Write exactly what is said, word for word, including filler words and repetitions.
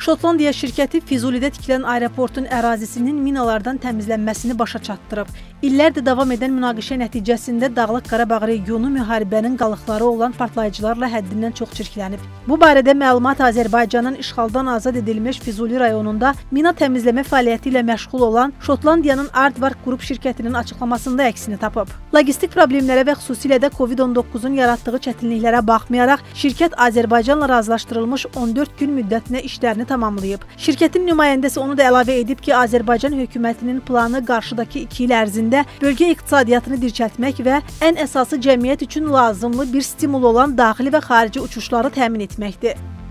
Şotlandiya şirkəti Füzulidə tikilən aeroportun ərazisinin minalardan təmizlənməsini başa çatdırıb. İllərdir davam edən münaqişə nəticəsində Dağlıq Qarabağ regionu müharibənin qalıqları olan partlayıcılarla həddindən çox çirklənib. Bu barədə məlumat Azərbaycanın işğaldan azad edilmiş Füzuli rayonunda mina təmizləmə fəaliyyəti ilə məşğul olan Şotlandiyanın Aardvark qrup şirkətinin açıqlamasında əksini tapıb. Logistik problemlərə və xüsusilə də Covid on doqquzun yaratdığı çətinliklərə baxmayaraq, şirkət Azərbaycanla razılaşdırılmış on dörd gün müddətinə işlərini tamamlayıb. Şirkətin nümayəndəsi onu da əlavə edib ki, Azərbaycan hökumətinin planı qarşıdakı iki il ərzində bölgə iqtisadiyyatını dirçəltmək və ən əsası cəmiyyət üçün lazımlı bir stimul olan daxili və xarici uçuşları təmin etməkdir.